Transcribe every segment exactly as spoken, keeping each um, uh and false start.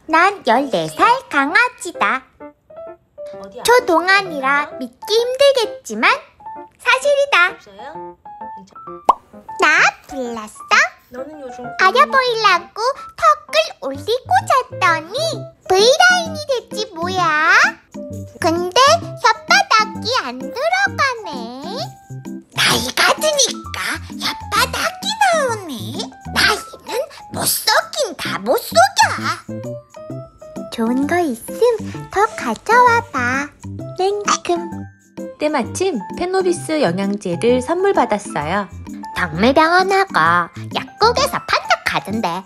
난 열네 살 강아지다. 저 동안이라 믿기 힘들겠지만 사실이다. 나 불렀어? 너는 요즘 아려 보이려고 턱을 올리고 잤더니 브이라인이 됐지 뭐야. 근데 혓바닥이 안 들어가네. 나이가 드니까 혓바닥이 나오네. 나이는 못 속긴 다 못 속여. 좋은 거 있음 더 가져와봐. 땡큐. 때마침 페노비스 영양제를 선물 받았어요. 동물병원하고 약국에서 판독하던데.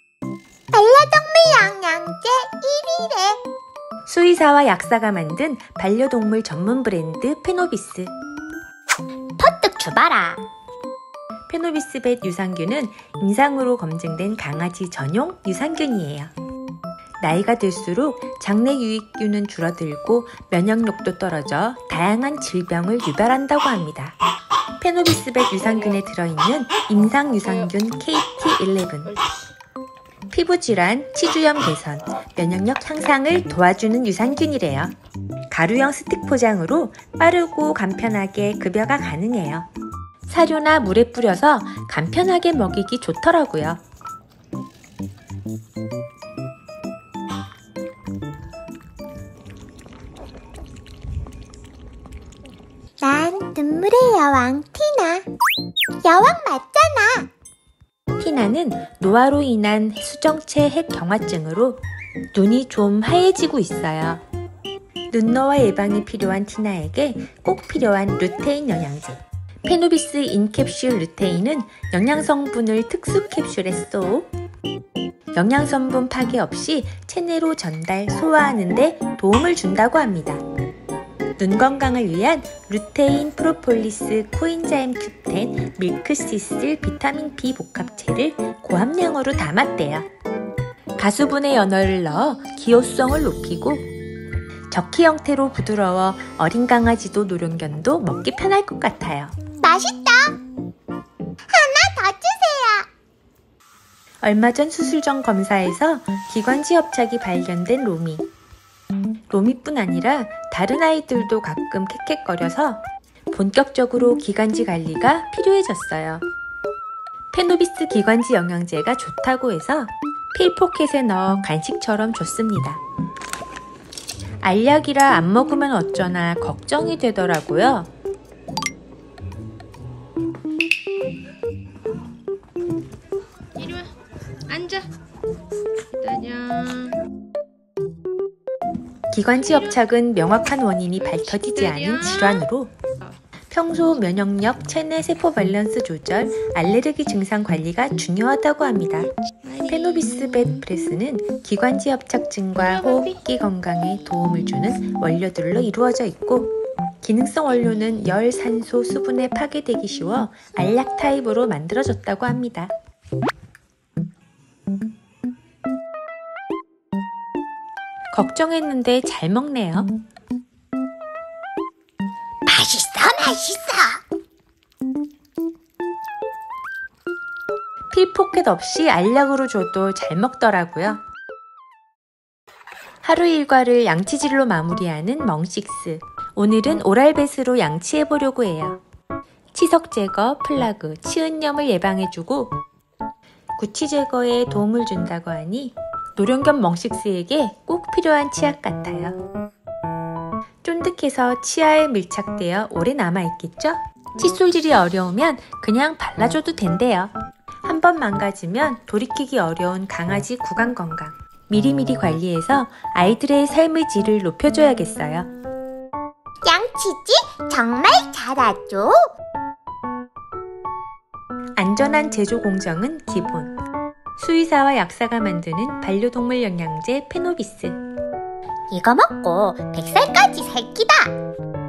반려동물 영양제 일 위래. 수의사와 약사가 만든 반려동물 전문 브랜드 페노비스. 퍼뜩 줘봐라. 페노비스벳 유산균은 임상으로 검증된 강아지 전용 유산균이에요. 나이가 들수록 장내 유익균은 줄어들고 면역력도 떨어져 다양한 질병을 유발한다고 합니다. 페노비스벳 유산균에 들어있는 임상 유산균 케이티 십일, 피부질환, 치주염 개선, 면역력 향상을 도와주는 유산균이래요. 가루형 스틱 포장으로 빠르고 간편하게 급여가 가능해요. 사료나 물에 뿌려서 간편하게 먹이기 좋더라고요. 난 눈물의 여왕 티나. 여왕 맞잖아. 티나는 노화로 인한 수정체 핵경화증으로 눈이 좀 하얘지고 있어요. 눈노화 예방이 필요한 티나에게 꼭 필요한 루테인 영양제. 페노비스 인캡슐 루테인은 영양성분을 특수 캡슐에 쏙. 영양성분 파괴 없이 체내로 전달, 소화하는 데 도움을 준다고 합니다. 눈 건강을 위한 루테인 프로폴리스 코인자임 큐텐 밀크시슬 비타민 B 복합체를 고함량으로 담았대요. 가수분해 연어를 넣어 기호성을 높이고 적희 형태로 부드러워 어린 강아지도 노령견도 먹기 편할 것 같아요. 맛있다. 하나 더 주세요. 얼마 전 수술 전 검사에서 기관지 협착이 발견된 로미. 로미뿐 아니라 다른 아이들도 가끔 캑캑거려서 본격적으로 기관지 관리가 필요해졌어요. 페노비스 기관지 영양제가 좋다고 해서 필포켓에 넣어 간식처럼 줬습니다. 알약이라 안 먹으면 어쩌나 걱정이 되더라고요. 이리 와. 앉아. 기다려. 기관지 협착은 명확한 원인이 밝혀지지 않은 질환으로 평소 면역력, 체내 세포 밸런스 조절, 알레르기 증상 관리가 중요하다고 합니다. 페노비스벳 프레스는 기관지 협착증과 호흡기 건강에 도움을 주는 원료들로 이루어져 있고 기능성 원료는 열, 산소, 수분에 파괴되기 쉬워 알약 타입으로 만들어졌다고 합니다. 걱정했는데 잘 먹네요. 맛있어, 맛있어. 필포켓 없이 알약으로 줘도 잘 먹더라고요. 하루 일과를 양치질로 마무리하는 멍식스. 오늘은 오랄뱃으로 양치해보려고 해요. 치석 제거, 플라그, 치은염을 예방해주고 구취 제거에 도움을 준다고 하니 노령견 멍식스에게 꼭 필요한 치약 같아요. 쫀득해서 치아에 밀착되어 오래 남아있겠죠? 칫솔질이 어려우면 그냥 발라줘도 된대요. 한 번 망가지면 돌이키기 어려운 강아지 구강 건강. 미리미리 관리해서 아이들의 삶의 질을 높여줘야겠어요. 양치질 정말 잘하죠? 안전한 제조 공정은 기본. 수의사와 약사가 만드는 반려동물 영양제 페노비스. 이거 먹고 백 살까지 살 기다.